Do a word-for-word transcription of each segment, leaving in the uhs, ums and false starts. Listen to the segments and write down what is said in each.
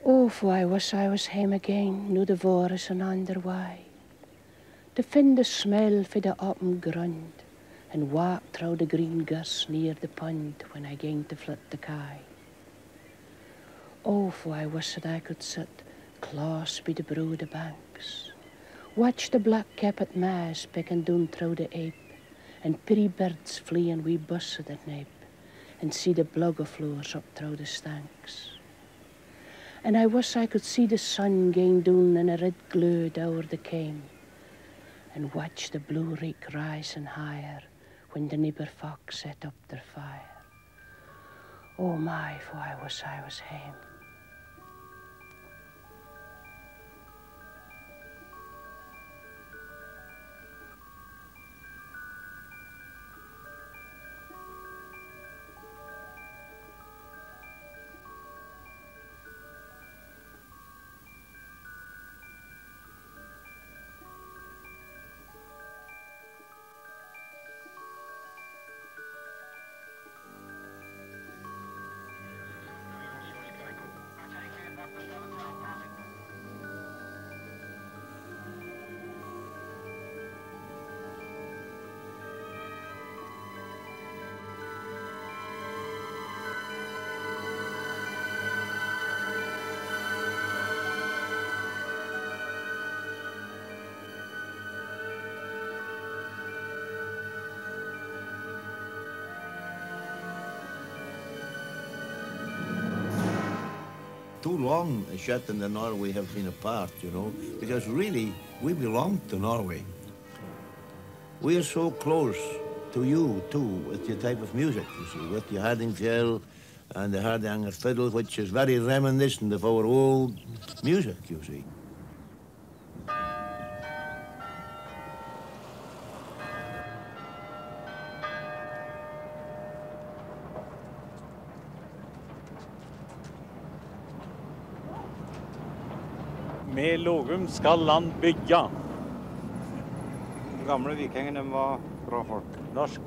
Oh, for I wish I was home again, nu the war is an ander way. To find the smell for the open grond, and walk through the green grass near the pond when I ging to flit the kye. Oh, for I wish that I could sit close by the broad banks, watch the black-capped maas picking down through the ape, and pretty birds fleeing wee busse that nape, and see the bluggerfloors up through the stanks. And I wish I could see the sun gain down in a red glow o'er the came, and watch the blue reek rising higher when the neighbour folk set up their fire. Oh my, for I wish I was home. Too long Shetland and Norway have been apart, you know, because really we belong to Norway. We are so close to you too with your type of music, you see, with your Hardingfjell and the Hardanger fiddle, which is very reminiscent of our old music, you see. Med Lågum skal land bygge. De gamle vikingene var bra folk. Norsk.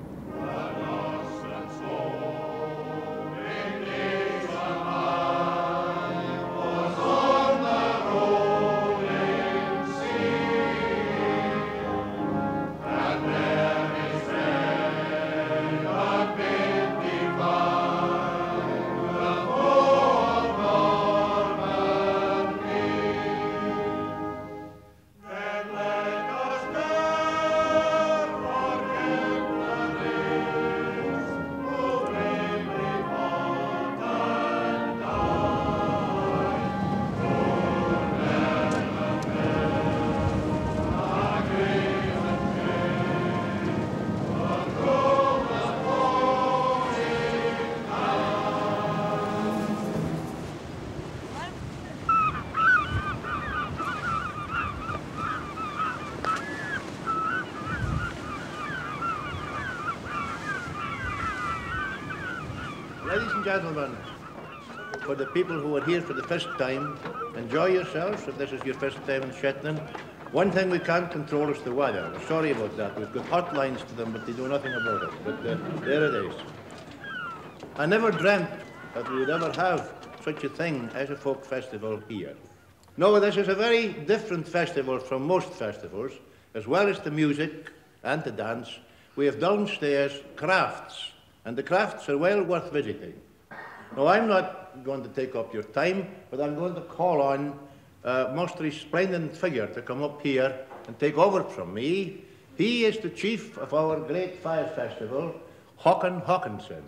Ladies and gentlemen, for the people who are here for the first time, enjoy yourselves if this is your first time in Shetland. One thing we can't control is the weather. We're sorry about that. We've got hotlines to them, but they do nothing about it. But uh, there it is. I never dreamt that we would ever have such a thing as a folk festival here. No, this is a very different festival from most festivals. As well as the music and the dance, we have downstairs crafts. And the crafts are well worth visiting. Now, I'm not going to take up your time, but I'm going to call on a most resplendent figure to come up here and take over from me. He is the chief of our great fire festival, Håkon Håkonsson.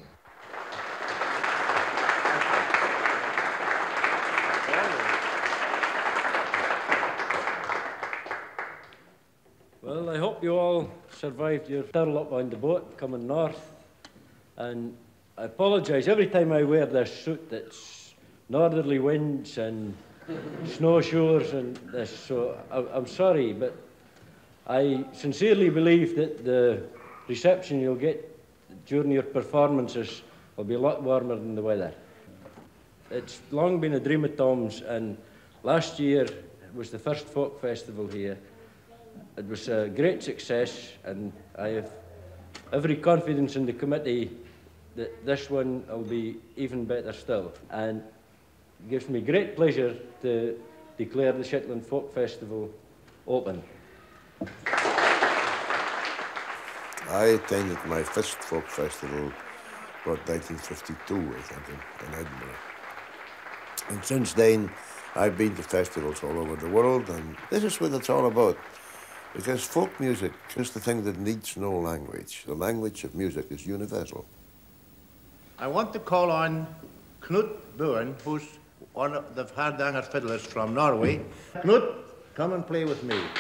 Well, I hope you all survived your turtle up on the boat coming north. And I apologise, every time I wear this suit, it's northerly winds and snow showers and this, so I, I'm sorry, but I sincerely believe that the reception you'll get during your performances will be a lot warmer than the weather. It's long been a dream of Tom's, and last year was the first folk festival here. It was a great success, and I have every confidence in the committee that this one will be even better still. And It gives me great pleasure to declare the Shetland Folk Festival open. I attended my first folk festival about nineteen fifty-two, I think, in, in Edinburgh. And since then, I've been to festivals all over the world, and this is what it's all about. Because folk music is the thing that needs no language. The language of music is universal. I want to call on Knut Boen, who's one of the Hardanger fiddlers from Norway. Knut, come and play with me.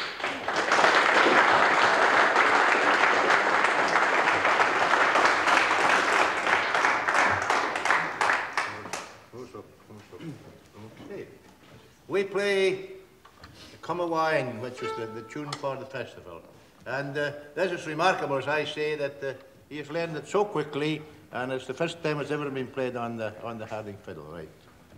Okay. We play Come a Wine, which is the, the tune for the festival. And uh, this is remarkable, as I say, that uh, he has learned it so quickly, and it's the first time it's ever been played on the, on the Harding fiddle, right?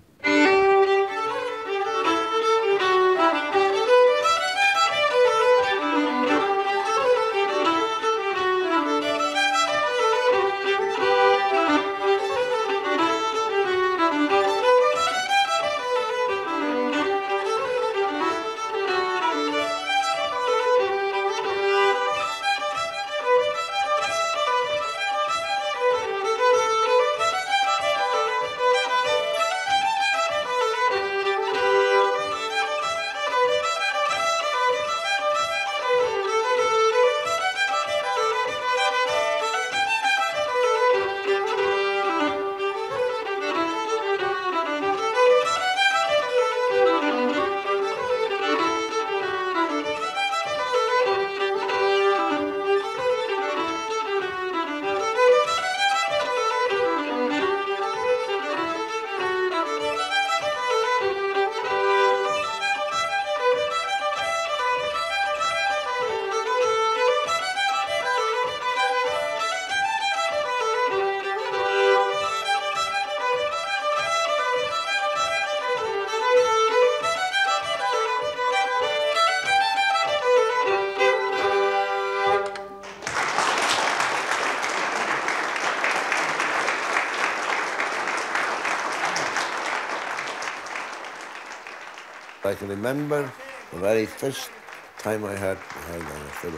I can remember the very first time I heard the Hardanger fiddle.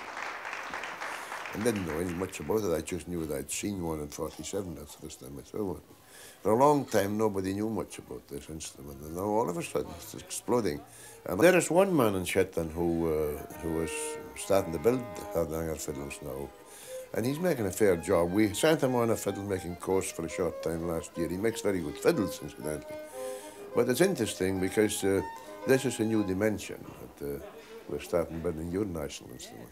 I didn't know any much about it. I just knew that I'd seen one in forty-seven. That's the first time I saw one. For a long time, nobody knew much about this instrument, and now all of a sudden it's exploding. And there is one man in Shetland who uh, who is starting to build Hardanger fiddles now, and he's making a fair job. We sent him on a fiddle-making course for a short time last year. He makes very good fiddles, incidentally. But it's interesting because uh, this is a new dimension that uh, we're starting building your national instrument.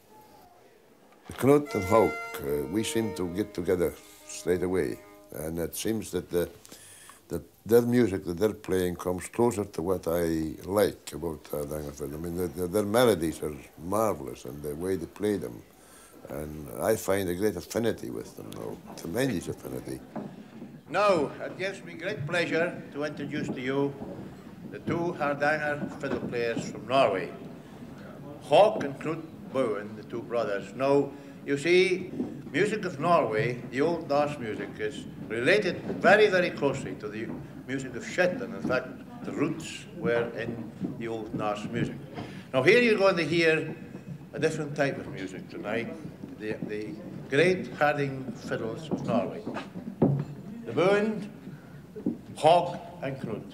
Knut and Hauk, uh, we seem to get together straight away, and it seems that, the, that their music that they're playing comes closer to what I like about Hardanger fiddle. I mean, the, the, their melodies are marvelous, and the way they play them, and I find a great affinity with them now, tremendous affinity. Now, it gives me great pleasure to introduce to you the two Hardanger fiddle players from Norway, Hauk and Knut Boen, the two brothers. Now, you see, music of Norway, the old Norse music, is related very, very closely to the music of Shetland. In fact, the roots were in the old Norse music. Now, here you're going to hear a different type of music tonight, the, the great Harding fiddles of Norway. The Boen, Hauk and Knut.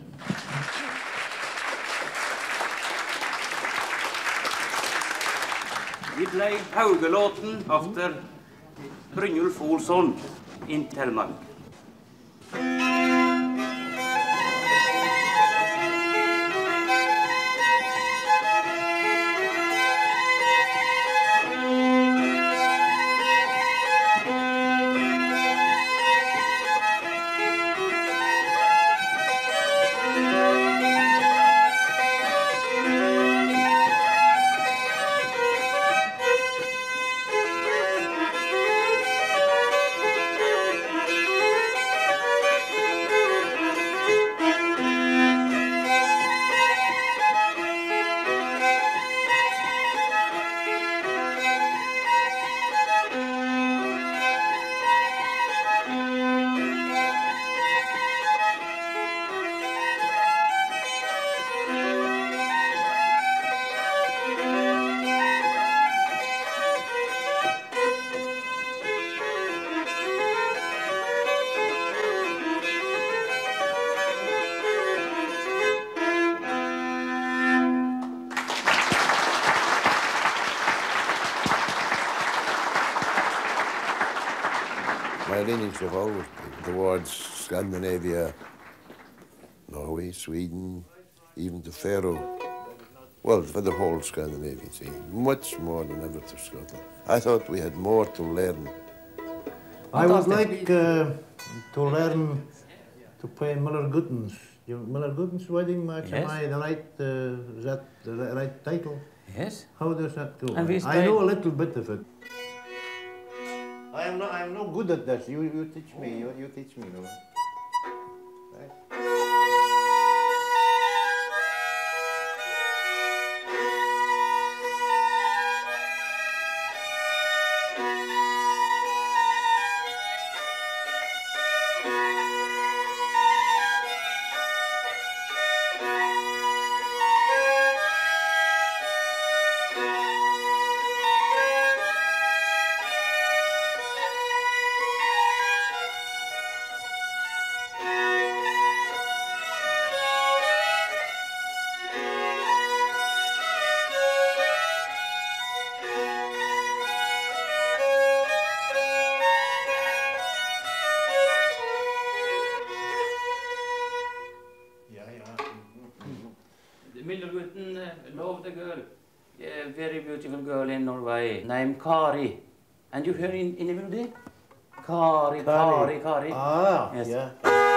Vi play Haugelåten efter Brynjulf Olsson in Telemark. My leanings have always been towards Scandinavia, Norway, Sweden, even to Faroe. Well, for the whole Scandinavian scene, much more than ever to Scotland. I thought we had more to learn. I would like uh, to learn to play Miller Gooden's. Miller Gooden's wedding march, Yes. am I the right, uh, is that the ri- right title? Yes. How does that go? And we I stayed- know a little bit of it. I am not, I am no good at this. You, you teach me, you, you teach me. No? Right. Miller-gutten loved a girl, a very beautiful girl in Norway, named Kari. And you hear in, in the melody? Kari, Kari, Kari. Ah, Yes. yeah.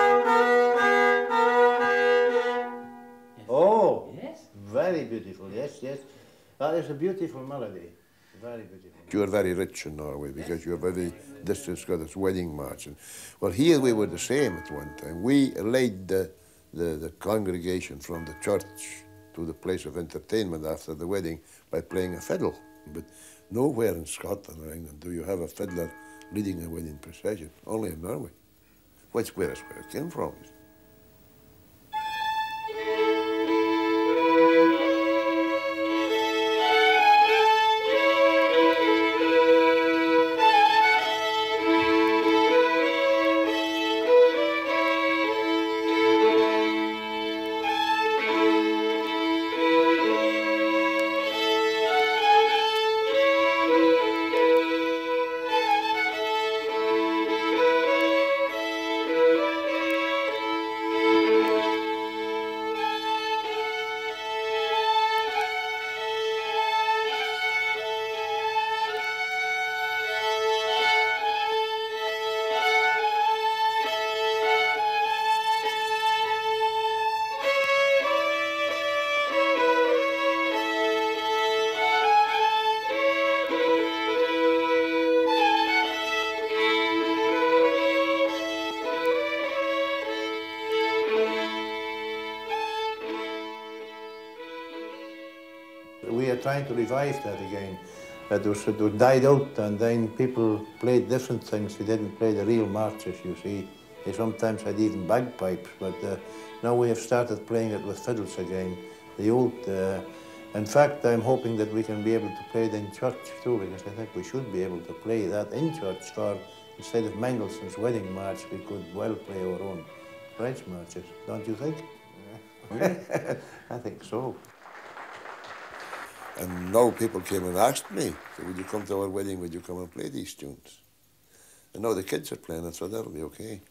Oh, Yes. very beautiful. Yes, yes. That is a beautiful melody. Very beautiful. You're very rich in Norway because you're very, this has got its wedding march. And, well, here we were the same at one time. We led the, the, the congregation from the church to the place of entertainment after the wedding by playing a fiddle. But nowhere in Scotland or England do you have a fiddler leading a wedding procession, only in Norway, which where, where it came from. We are trying to revive that again. That was, it was died out, and then people played different things. They didn't play the real marches, you see. They sometimes had even bagpipes, but uh, now we have started playing it with fiddles again. The old, uh, in fact, I'm hoping that we can be able to play it in church too, because I think we should be able to play that in church. For instead of Mendelssohn's wedding march, we could well play our own French marches, don't you think? Yeah. I think so. And now people came and asked me, so would you come to our wedding, would you come and play these tunes? And now the kids are playing it, so that'll be okay.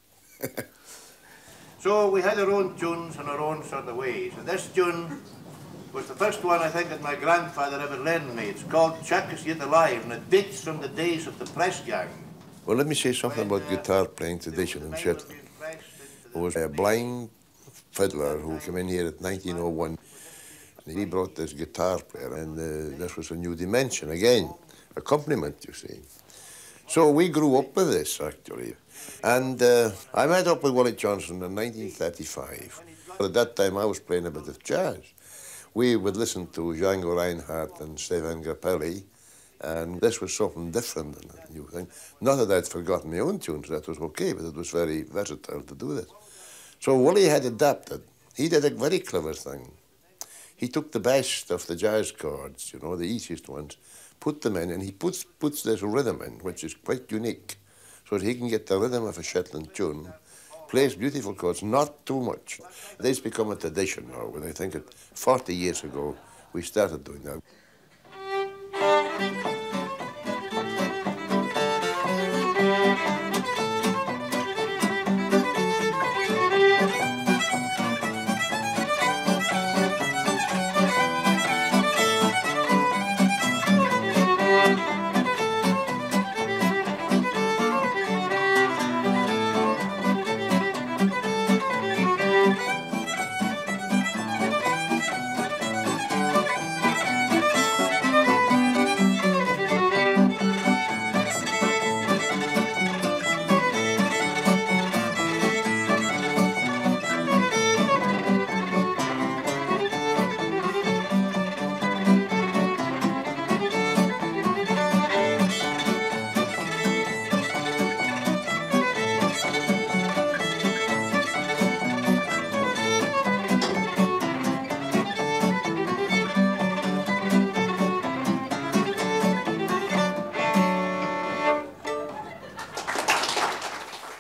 So we had our own tunes and our own sort of ways. And this tune was the first one I think that my grandfather ever learned me. It's called Chuck Is Yet Alive, and it dates from the days of the press gang. Well, let me say something about guitar playing tradition in Shetland. There was a blind fiddler who came in here at nineteen oh one. And he brought this guitar player, and uh, this was a new dimension, again, accompaniment, you see. So we grew up with this, actually. And uh, I met up with Willie Johnson in nineteen thirty-five. At that time, I was playing a bit of jazz. We would listen to Django Reinhardt and Stefan Grappelli, and this was something different and a new thing. Not that I'd forgotten my own tunes, that was okay, but it was very versatile to do this. So Willie had adapted. He did a very clever thing. He took the best of the jazz chords, you know, the easiest ones, put them in, and he puts, puts this rhythm in, which is quite unique, so that he can get the rhythm of a Shetland tune, plays beautiful chords, not too much. This has become a tradition now, and I think that forty years ago we started doing that.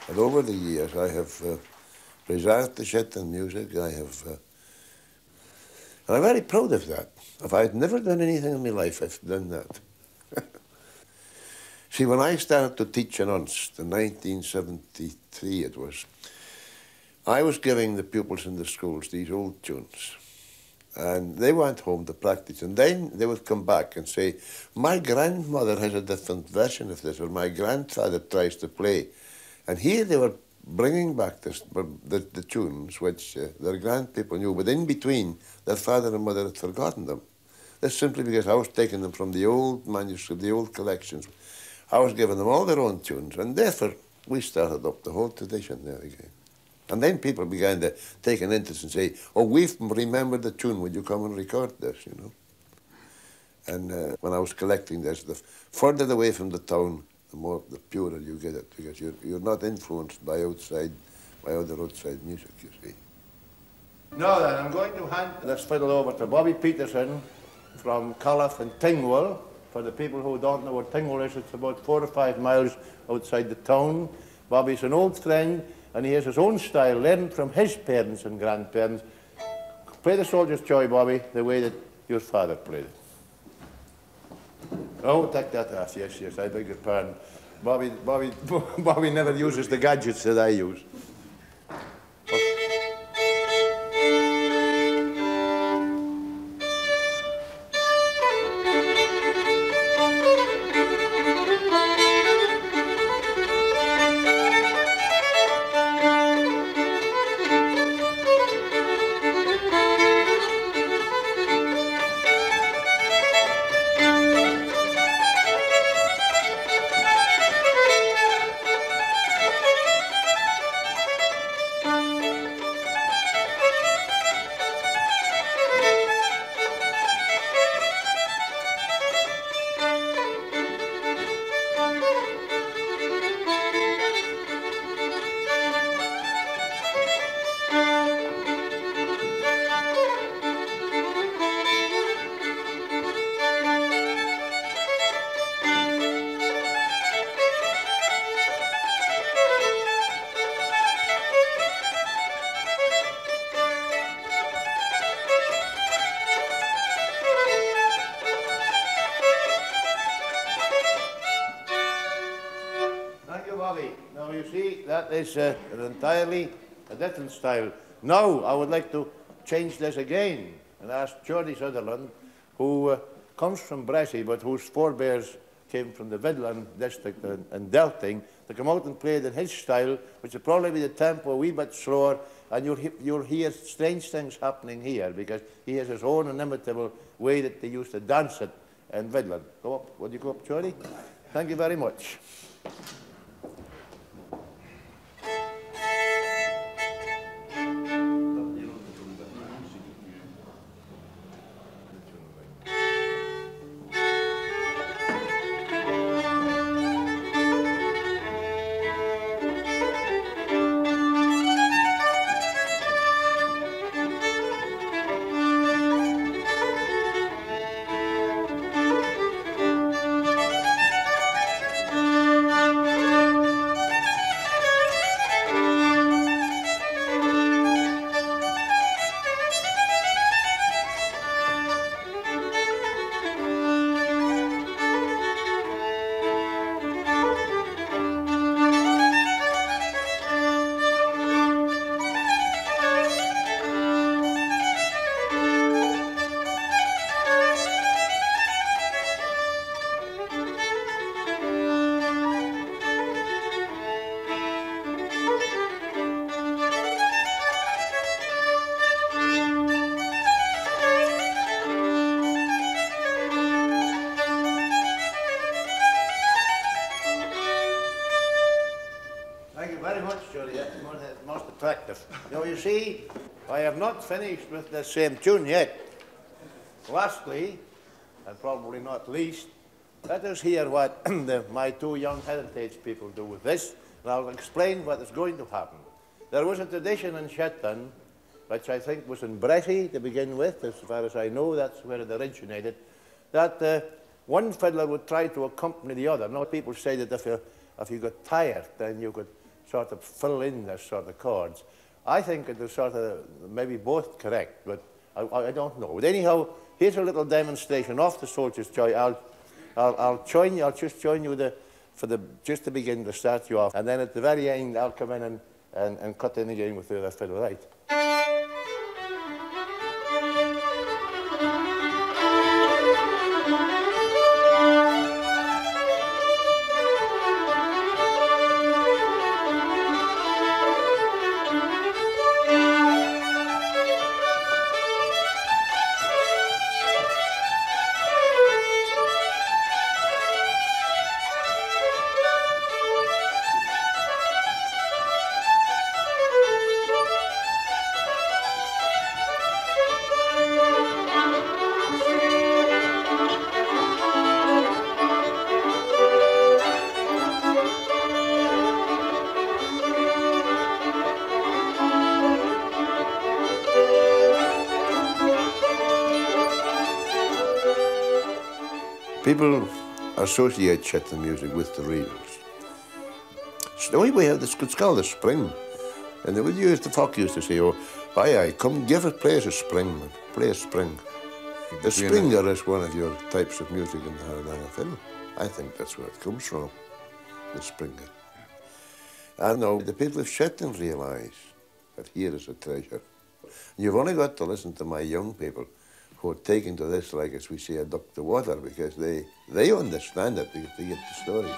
And over the years, I have uh, preserved the Shetland music. I have, uh, and I'm very proud of that. If I had never done anything in my life, I've done that. See, when I started to teach in Unst in nineteen seventy-three, it was, I was giving the pupils in the schools these old tunes. And they went home to practice, and then they would come back and say, my grandmother has a different version of this, or my grandfather tries to play. And here they were bringing back this, the, the tunes which uh, their grandpeople knew, but in between, their father and mother had forgotten them. That's simply because I was taking them from the old manuscript, the old collections. I was giving them all their own tunes, and therefore we started up the whole tradition there again. And then people began to take an interest and say, oh, we've remembered the tune, would you come and record this, you know? And uh, when I was collecting this, the further away from the town, the more, the purer you get it, because you're, you're not influenced by outside, by other outside music, you see. Now then, I'm going to hand this fiddle over to Bobby Peterson from Colliff and Tingwell. For the people who don't know what Tingwell is, it's about four or five miles outside the town. Bobby's an old friend, and he has his own style, learned from his parents and grandparents. Play the Soldier's Joy, Bobby, the way that your father played it. Oh, take that off, yes, yes, I beg your pardon. Bobby, Bobby, Bobby never uses the gadgets that I use. Now you see, that is uh, an entirely a different style. Now I would like to change this again and ask Geordie Sutherland, who uh, comes from Bressie, but whose forebears came from the Vidland district in, in Delting, to come out and play it in his style, which will probably be the tempo a wee bit slower, and you'll, he you'll hear strange things happening here, because he has his own inimitable way that they used to dance it in Vidland. Go up. Would you go up, Geordie? Thank you very much. Now you see, I have not finished with the same tune yet. Lastly, and probably not least, let us hear what the, my two young heritage people do with this, and I'll explain what is going to happen. There was a tradition in Shetland, which I think was in Bressie to begin with, as far as I know, that's where it originated, that uh, one fiddler would try to accompany the other. Now people say that if you, if you got tired, then you could sort of fill in this sort of chords. I think it is sort of maybe both correct, but I, I don't know. But anyhow, here's a little demonstration of the Soldier's Joy. I'll, I'll, I'll join you. I'll just join you the, for the just to begin to start you off, and then at the very end, I'll come in and and, and cut in again with the other fiddle, right? People associate Shetland music with the reels. Snowy we have this, it's called the spring. And they would use, the folk used to say, oh, aye, aye, come give us, play us a spring, man, play a spring. The springer is one of your types of music in the Haradanger fiddle. I think that's where it comes from, the springer. And now the people of Shetland realise that here is a treasure. You've only got to listen to my young people who are taking to this like, as we say, a duck to water, because they, they understand it because they get the stories.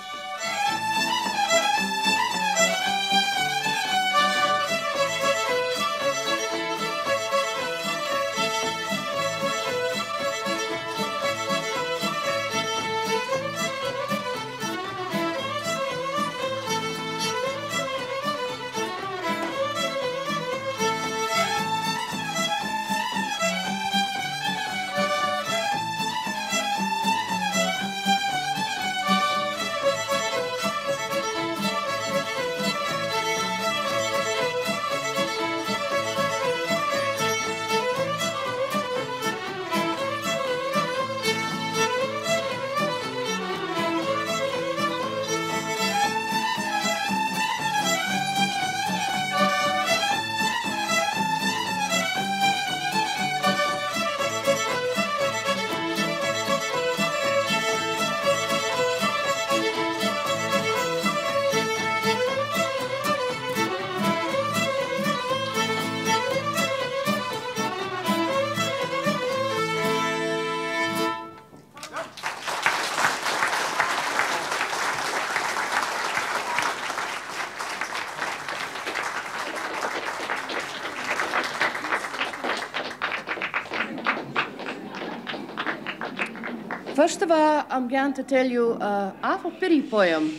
First of all, I'm going to tell you an awful pity poem.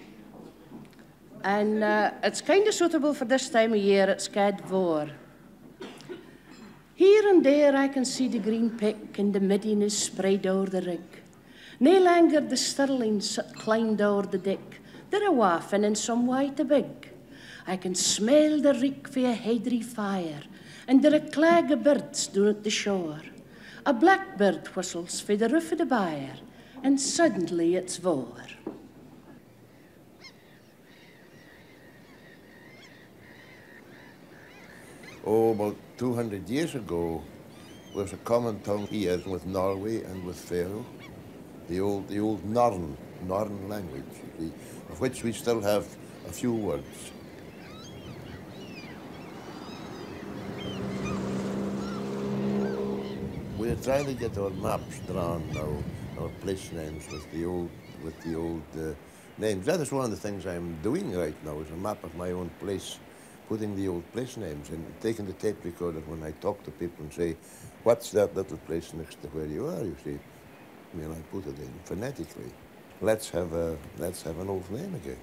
And uh, it's kind of suitable for this time of year, it's called Voor. Here and there I can see the green pick and the midden is spread over the rig. No longer the sterlings climbed over the deck. They're a waffin in some way too big. I can smell the reek for a headry fire, and there are clag of birds down at the shore. A blackbird whistles for the roof of the byre, and suddenly it's Voor. Oh, about two hundred years ago, there was a common tongue here with Norway and with Faroe, the old, the old Norn, Norn language, the, of which we still have a few words. We're trying to get our maps drawn now, our place names with the old, with the old uh, names. That is one of the things I'm doing right now, is a map of my own place, putting the old place names and taking the tape recorder when I talk to people and say, what's that little place next to where you are, you see? I mean, I put it in phonetically. Let's have, a, let's have an old name again.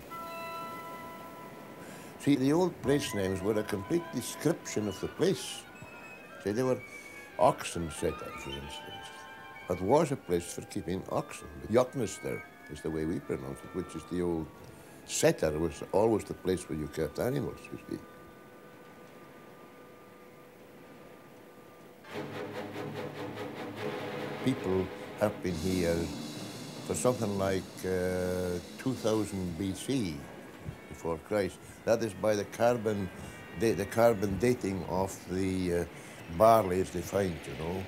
See, the old place names were a complete description of the place. See, they were oxen setter, for instance. It was a place for keeping oxen. Jotnester is the way we pronounce it, which is the old setter, was always the place where you kept animals, you see. People have been here for something like uh, two thousand B C, before Christ. That is by the carbon, da the carbon dating of the uh, barley as they find, you know.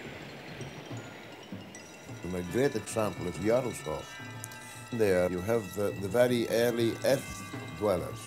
And a great example is Jarlshof. There you have uh, the very early earth dwellers.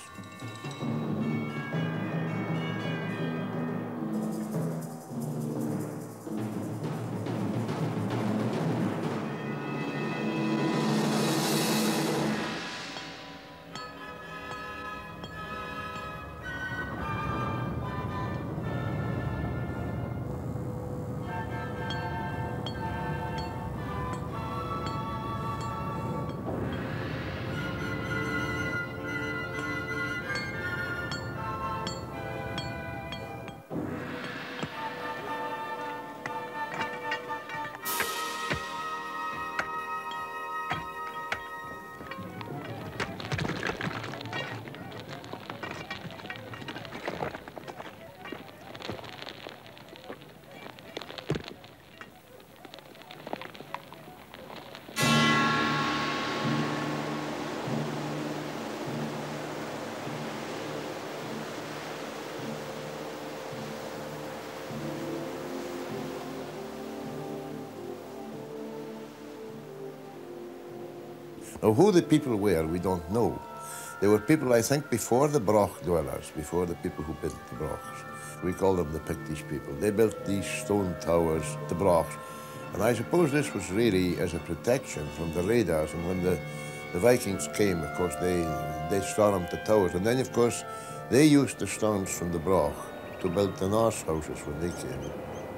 Now, who the people were, we don't know. They were people, I think, before the Broch dwellers, before the people who built the Brochs. We call them the Pictish people. They built these stone towers, the Brochs. And I suppose this was really as a protection from the raiders. And when the, the Vikings came, of course, they, they stormed the towers. And then, of course, they used the stones from the Broch to build the Norse houses when they came.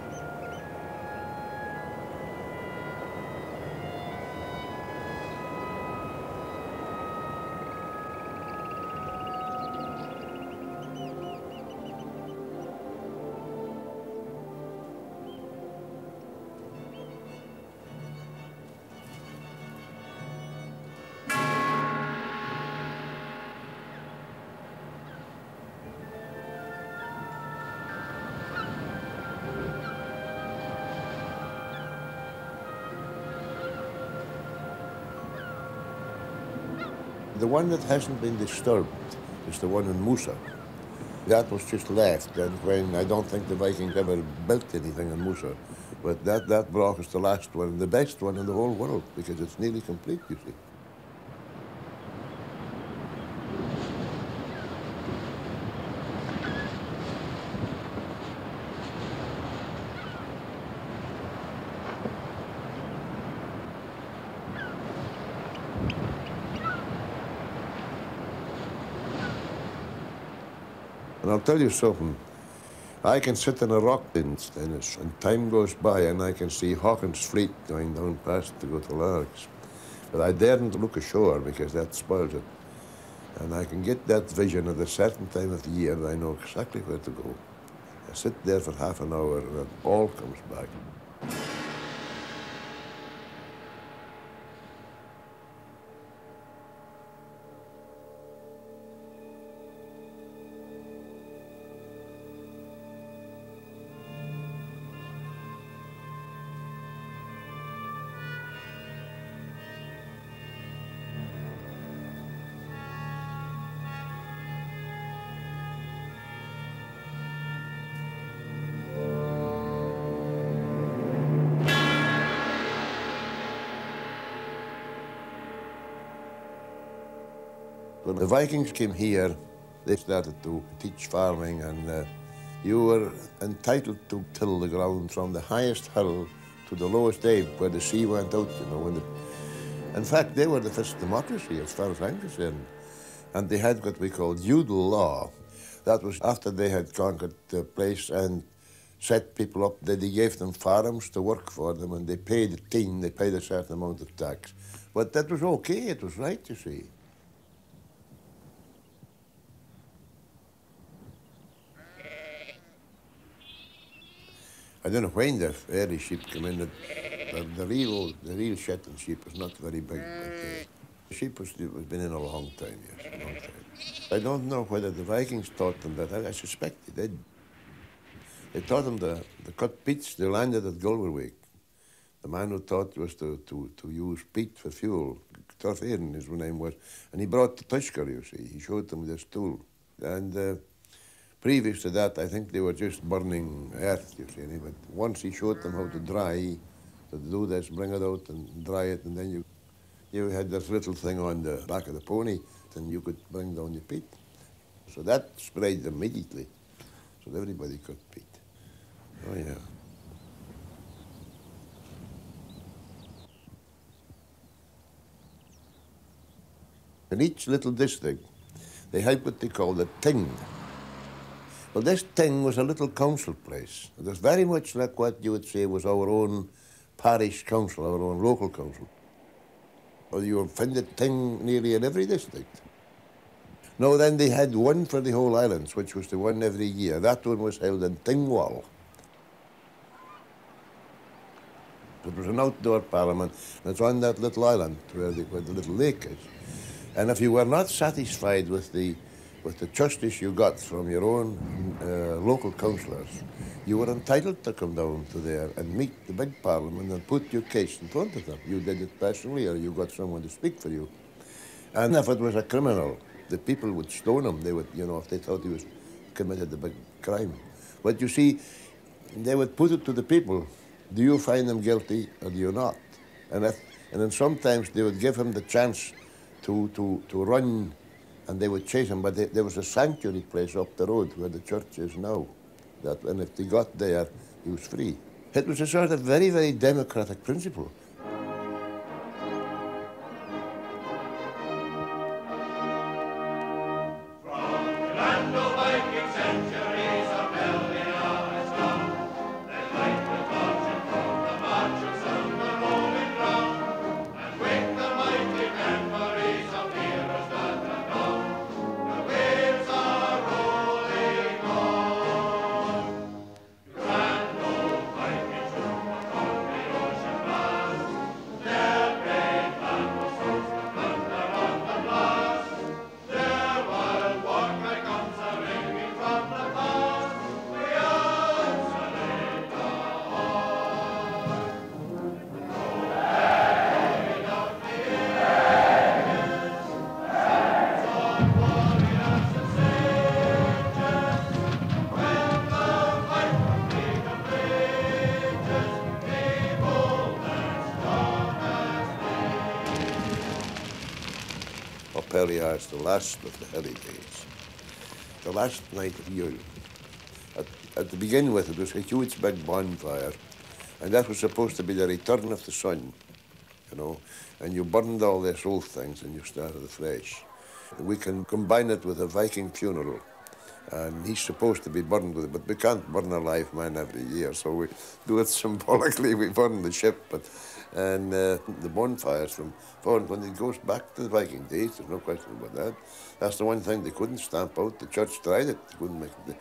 The one that hasn't been disturbed is the one in Musa. That was just left, and when I don't think the Vikings ever built anything in Musa, but that, that Broch is the last one, the best one in the whole world, because it's nearly complete, you see. And I'll tell you something, I can sit in a rock in Stennis, and time goes by and I can see Hawkins' fleet going down past to go to Largs. But I daren't look ashore because that spoils it. And I can get that vision at a certain time of the year and I know exactly where to go. I sit there for half an hour and it all comes back. When the Vikings came here, they started to teach farming, and uh, you were entitled to till the ground from the highest hill to the lowest ebb where the sea went out, you know. When the, in fact, they were the first democracy, as far as I'm concerned. And they had what we call feudal law. That was after they had conquered the place and set people up, they, they gave them farms to work for them, and they paid a tin, they paid a certain amount of tax. But that was okay, it was right, you see. I don't know when the early sheep came in. The, the, the real, the real Shetland sheep was not very big, but uh, the sheep was, was been in a long time, yes, a long time. I don't know whether the Vikings taught them that. I, I suspect they did. They taught them the, the cut peats. They landed at Gulverwick. The man who taught was to, to, to use peat for fuel. Turf Aaron, his name was. And he brought the tusker, you see. He showed them this tool. And uh, previous to that, I think they were just burning earth, you see. But once he showed them how to dry, to do this, bring it out and dry it, and then you, you had this little thing on the back of the pony, and you could bring down your peat. So that spread immediately. So everybody got peat. Oh, yeah. In each little district, they had what they called a ting. Well, this ting was a little council place. It was very much like what you would say was our own parish council, our own local council. Well, you would find a ting nearly in every district. No, then they had one for the whole islands, which was the one every year. That one was held in Tingwall. It was an outdoor parliament, and it's on that little island where the, where the little lake is. And if you were not satisfied with the, with the justice you got from your own uh, local councillors, you were entitled to come down to there and meet the big parliament and put your case in front of them. You did it personally, or you got someone to speak for you. And if it was a criminal, the people would stone him. They would, you know, if they thought he was committed a big crime. But you see, they would put it to the people. Do you find him guilty or do you not? And if, and then sometimes they would give him the chance to, to, to run, and they would chase him, but they, there was a sanctuary place up the road where the church is now, that, and if they got there, he was free. It was a sort of very, very democratic principle. Pelleas is the last of the Hilly days, the last night of Yule. At, at the begin with, it was a huge big bonfire, and that was supposed to be the return of the sun, you know, and you burned all these old things and you started afresh. We can combine it with a Viking funeral, and he's supposed to be burned with it, but we can't burn a live man every year, so we do it symbolically. We burn the ship, but and uh, the bonfires from foreign, when it goes back to the Viking days, there's no question about that. That's the one thing they couldn't stamp out. The church tried it, they couldn't make it.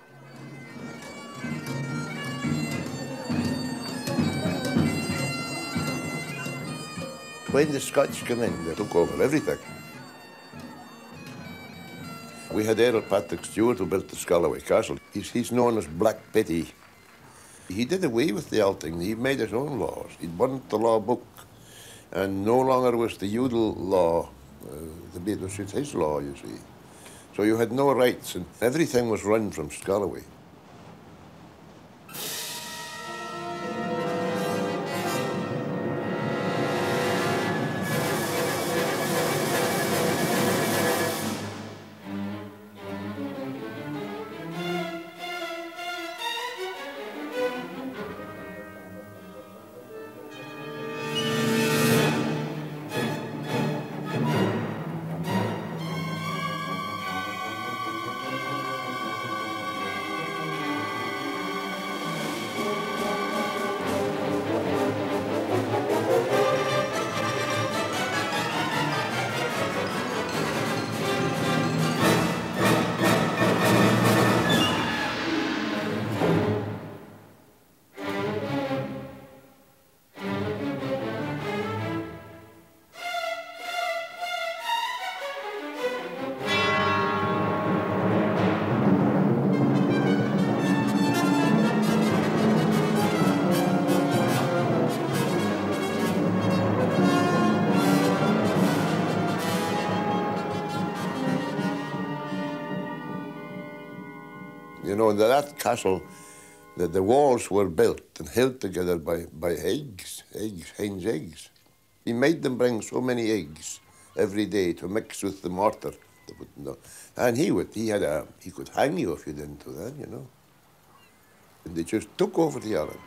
When the Scots came in, they took over everything. We had Earl Patrick Stewart who built the Scalloway Castle. He's, he's known as Black Betty. He did away with the Alting. He made his own laws. He burnt the law book. And no longer was the Udal law, uh, the, it was his law, you see. So you had no rights, and everything was run from Scalloway. You know, that, that castle, the, the walls were built and held together by, by eggs, eggs, hen's eggs. He made them bring so many eggs every day to mix with the mortar. And he would, he had a, he could hang you if you didn't do that, you know. And they just took over the island.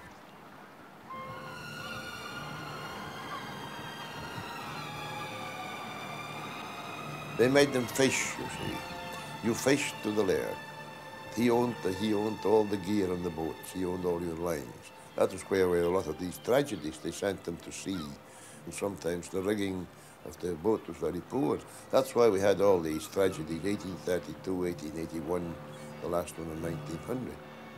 They made them fish, you see. You fished to the lair. He owned, the, he owned all the gear on the boats. He owned all your lines. That was where, where a lot of these tragedies, they sent them to sea. And sometimes the rigging of the boat was very poor. That's why we had all these tragedies, eighteen thirty-two, eighteen eighty-one, the last one in nineteen hundred.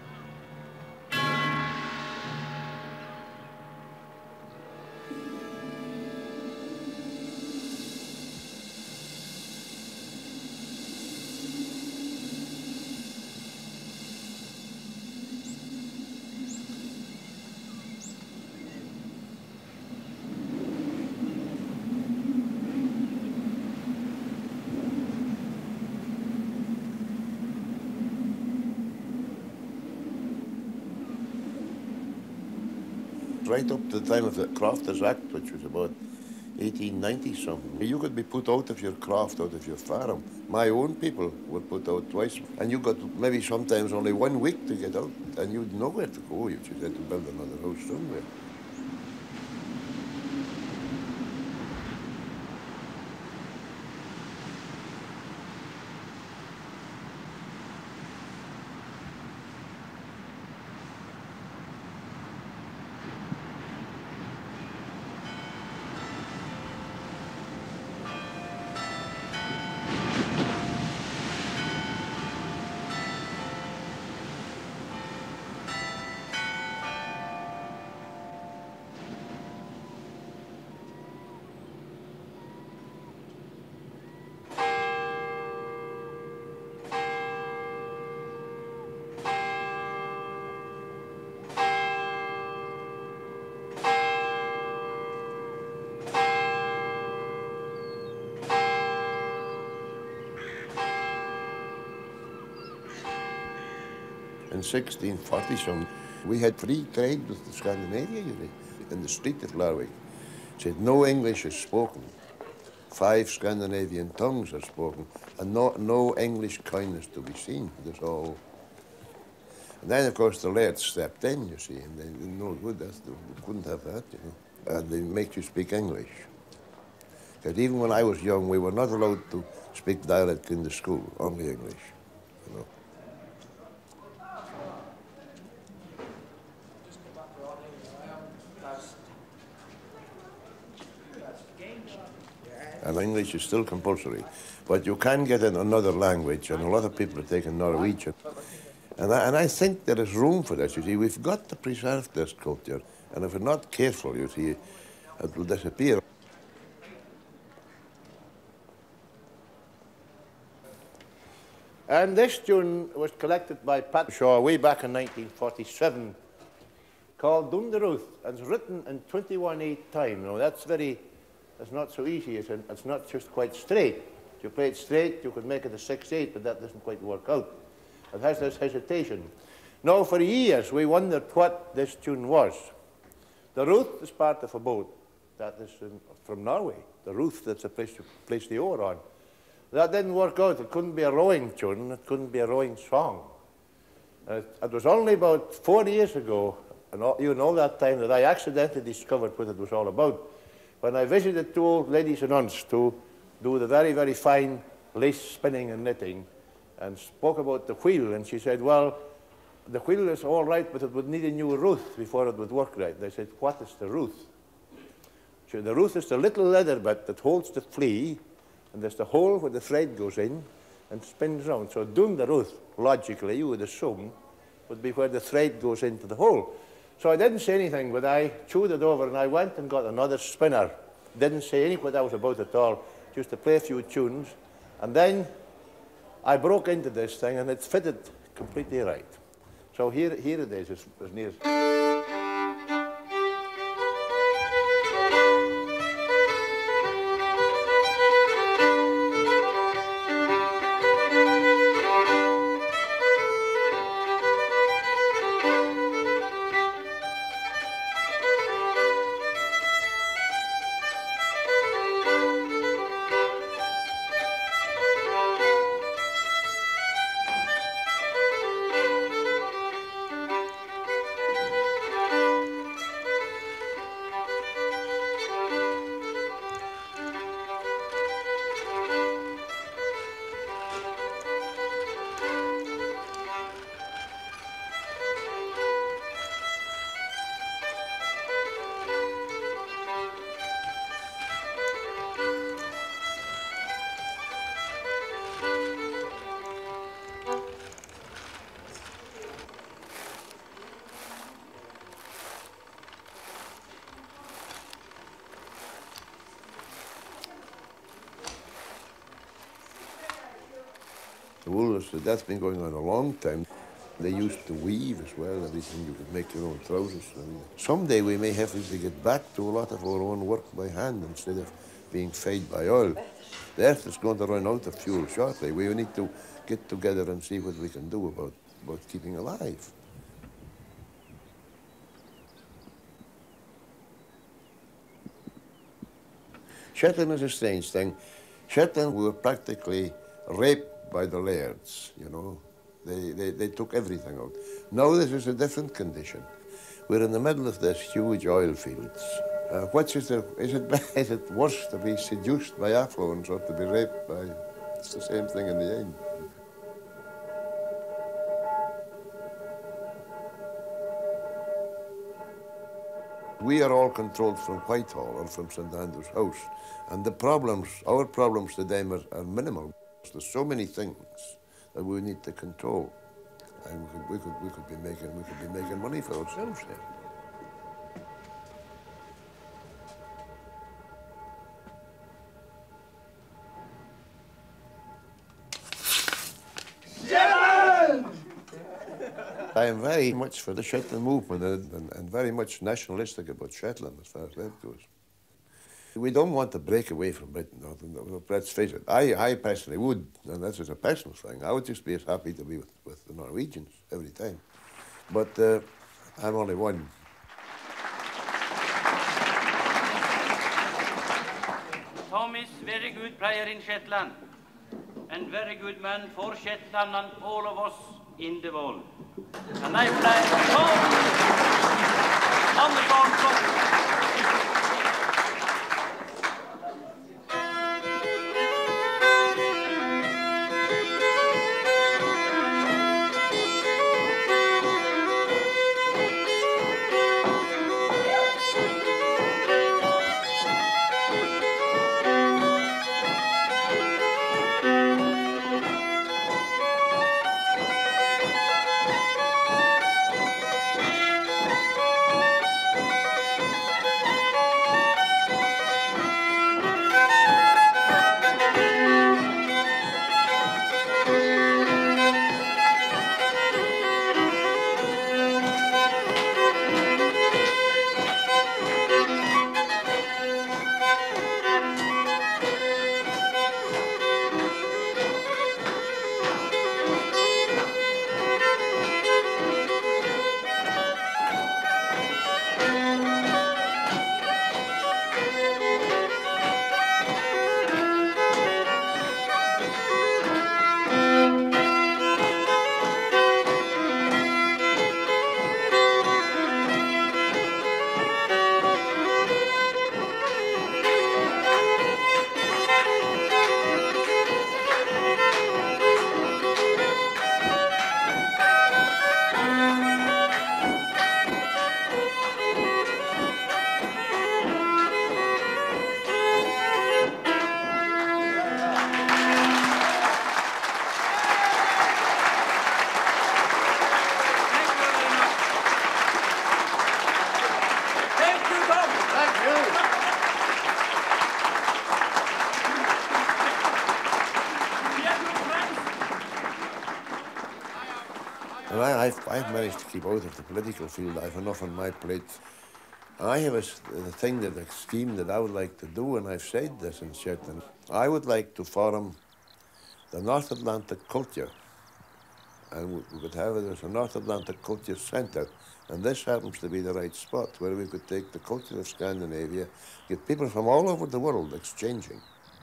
Right up to the time of the Crofters Act, which was about eighteen ninety something. You could be put out of your craft, out of your farm. My own people were put out twice, and you got maybe sometimes only one week to get out, and you'd nowhere to go. You just had to build another house somewhere. In sixteen forty some, we had free trade with the Scandinavia, you see, in the street of Larwick. It said no English is spoken. Five Scandinavian tongues are spoken, and no, no English kindness to be seen. That's all. And then, of course, the laird stepped in, you see, and they no good. That's the, we couldn't have that, you know. And they make you speak English. Because even when I was young, we were not allowed to speak dialect in the school, only English, you know. And English is still compulsory. But you can get in another language, and a lot of people are taking Norwegian. And I, and I think there is room for that, you see. We've got to preserve this culture, and if we're not careful, you see, it will disappear. And this tune was collected by Pat Shaw way back in nineteen forty-seven, called Dunderuth, and it's written in twenty-one eight time. Now, that's very... It's not so easy. It's, an, it's not just quite straight. If you play it straight, you could make it a six eight, but that doesn't quite work out. It has this hesitation. Now, for years, we wondered what this tune was. The Ruth is part of a boat that is in, from Norway. The Ruth, that's a place to place the oar on. That didn't work out. It couldn't be a rowing tune. It couldn't be a rowing song. Uh, it was only about four years ago, and all, you know that time, that I accidentally discovered what it was all about. When I visited two old ladies in Unst to do the very, very fine lace spinning and knitting, and spoke about the wheel, and she said, well, the wheel is all right, but it would need a new Ruth before it would work right. They said, what is the Ruth? She said, the Ruth is the little leather bit that holds the flea, and there's the hole where the thread goes in and spins round. So doing the Ruth, logically, you would assume, would be where the thread goes into the hole. So I didn't say anything, but I chewed it over, and I went and got another spinner. Didn't say anything what I was about at all, just to play a few tunes. And then I broke into this thing, and it fitted completely right. So here, here it is, as, as near as... The wool, that's been going on a long time. They used to weave as well, everything. You could make your own trousers. And someday we may have to get back to a lot of our own work by hand instead of being fed by oil. The earth is going to run out of fuel shortly. We need to get together and see what we can do about, about keeping alive. Shetland is a strange thing. Shetland were practically raped by the lairds, you know. They, they, they took everything out. Now this is a different condition. We're in the middle of this huge oil fields. Uh, which is, the, is, it, is it worse to be seduced by affluence or to be raped by... It's the same thing in the end. We are all controlled from Whitehall or from St Andrew's House. And the problems, our problems to them are, are minimal. There's so many things that we need to control. And we could, we could, we could, be, making, we could be making money for ourselves here. I am very much for the Shetland movement and, and, and very much nationalistic about Shetland as far as that goes. We don't want to break away from Britain. Let's face it. I, I personally would, and that's just a personal thing. I would just be as happy to be with, with the Norwegians every time. But uh, I'm only one. Tom is very good player in Shetland, and very good man for Shetland and all of us in the world. And I play Tom Andersson. And I, I've, I've managed to keep out of the political field. I've enough on my plate. I have a, a thing, that a scheme that I would like to do, and I've said this in Shetland. I would like to form the North Atlantic Culture. And we could have it as a North Atlantic Culture Centre. And this happens to be the right spot where we could take the culture of Scandinavia, get people from all over the world exchanging.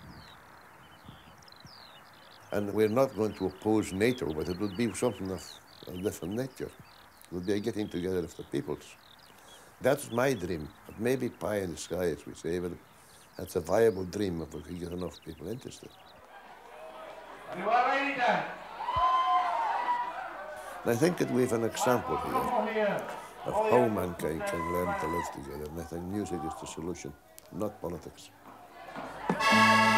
And we're not going to oppose NATO, but it would be something of a different nature. It would be a getting together of the peoples. That's my dream. It may be pie in the sky, as we say, but that's a viable dream if we could get enough people interested. Are you all ready, Dan? And I think that we have an example here of how mankind can learn to live together. And I think music is the solution, not politics.